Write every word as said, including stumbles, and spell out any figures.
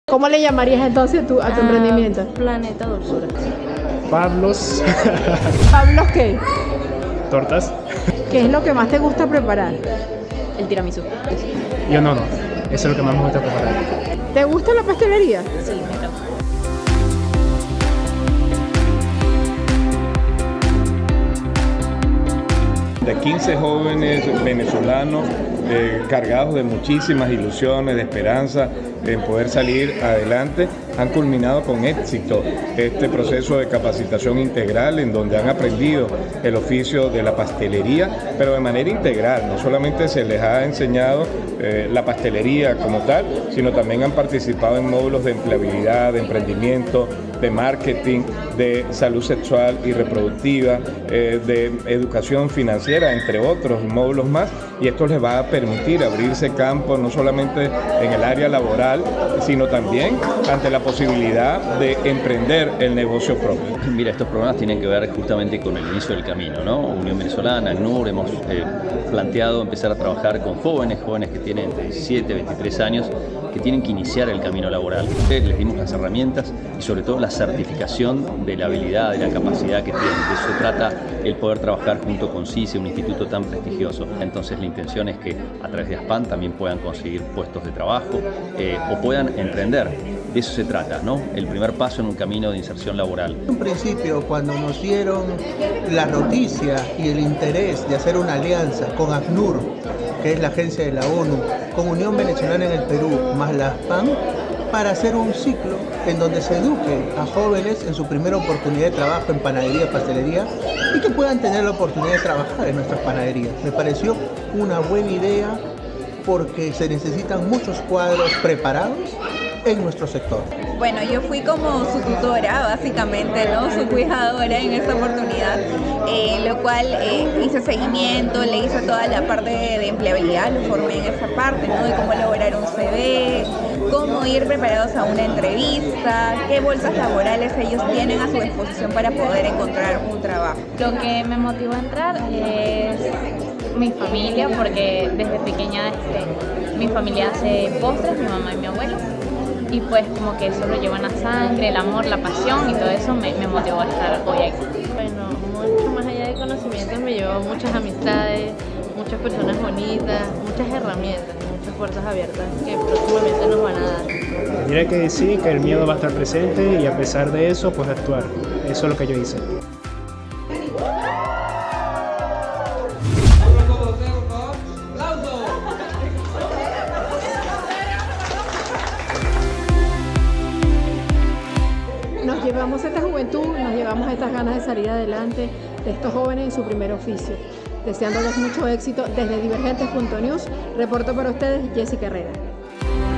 ¿Cómo le llamarías entonces tú, a tu uh, emprendimiento? Planeta Dulzura. Pablos. ¿Pablos qué? Tortas. ¿Qué es lo que más te gusta preparar? El tiramisú. Yo no, no. Eso es lo que más me gusta preparar. ¿Te gusta la pastelería? Sí, me encanta. De quince jóvenes venezolanos eh, cargados de muchísimas ilusiones, de esperanza en poder salir adelante, han culminado con éxito este proceso de capacitación integral en donde han aprendido el oficio de la pastelería, pero de manera integral. No solamente se les ha enseñado eh, la pastelería como tal, sino también han participado en módulos de empleabilidad, de emprendimiento, de marketing, de salud sexual y reproductiva, eh, de educación financiera, entre otros módulos más, y esto les va a permitir abrirse campo no solamente en el área laboral, sino también ante la posibilidad de emprender el negocio propio. Mira, estos programas tienen que ver justamente con el inicio del camino, ¿no? Unión Venezolana, ACNUR, hemos eh, planteado empezar a trabajar con jóvenes, jóvenes que tienen entre diecisiete y veintitrés años, que tienen que iniciar el camino laboral. Les dimos las herramientas y sobre todo la certificación de la habilidad, de la capacidad que tienen. De eso se trata el poder trabajar junto con CICE, un instituto tan prestigioso. Entonces la intención es que a través de ASPAN también puedan conseguir puestos de trabajo eh, o puedan emprender. De eso se trata, ¿no? El primer paso en un camino de inserción laboral. En un principio, cuando nos dieron la noticia y el interés de hacer una alianza con ACNUR, que es la agencia de la ONU, con Unión Venezolana en el Perú, más la ASPAN, para hacer un ciclo en donde se eduque a jóvenes en su primera oportunidad de trabajo en panadería, pastelería, y que puedan tener la oportunidad de trabajar en nuestras panaderías. Me pareció una buena idea porque se necesitan muchos cuadros preparados en nuestro sector. Bueno, yo fui como su tutora, básicamente, ¿no? Su cuidadora en esta oportunidad, eh, lo cual eh, hice seguimiento, le hice toda la parte de, de empleabilidad, lo formé en esa parte, ¿no? De cómo elaborar un C V, cómo ir preparados a una entrevista, qué bolsas laborales ellos tienen a su disposición para poder encontrar un trabajo. Lo que me motivó a entrar es mi familia, porque desde pequeña este, mi familia hace postres, mi mamá y mi abuelo. Y pues como que eso lo llevan a sangre, el amor, la pasión y todo eso me, me motivó a estar hoy aquí. Bueno, mucho más allá de conocimientos me llevó muchas amistades, muchas personas bonitas, muchas herramientas, muchas puertas abiertas que próximamente nos van a dar. Diré que sí, que el miedo va a estar presente y a pesar de eso, pues actuar. Eso es lo que yo hice. Nos llevamos esta juventud, nos llevamos estas ganas de salir adelante de estos jóvenes en su primer oficio. Deseándoles mucho éxito desde divergentes punto news, reporto para ustedes Jessica Herrera.